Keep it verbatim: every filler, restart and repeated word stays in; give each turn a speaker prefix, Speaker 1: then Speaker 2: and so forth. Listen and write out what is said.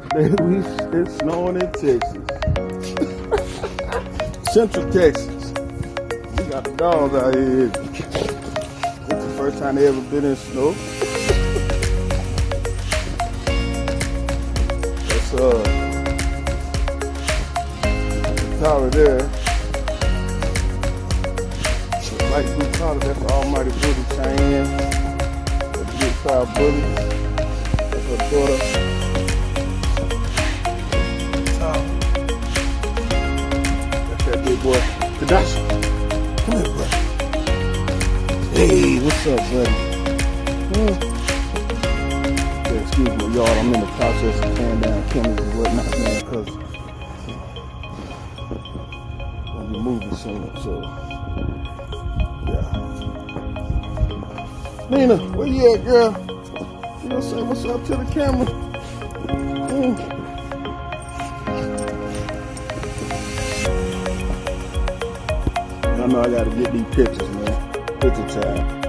Speaker 1: We, it's snowing in Texas. Central Texas. We got the dogs out here. It's the first time they ever been in snow. That's uh the tower there. The light blue collar, that's the Almighty Buddha Cheyenne. The big proud Buddha. That's her daughter. Boy, Tadashi, come here, bro. Hey, what's up, buddy? Hmm. Yeah, excuse me, y'all. I'm in the process of tearing down cameras and whatnot, man, because I'll be moving soon. So, yeah. Nina, where you at, girl? You know, say what's up to the camera. Hmm. I know I gotta get these pictures, man. Picture time.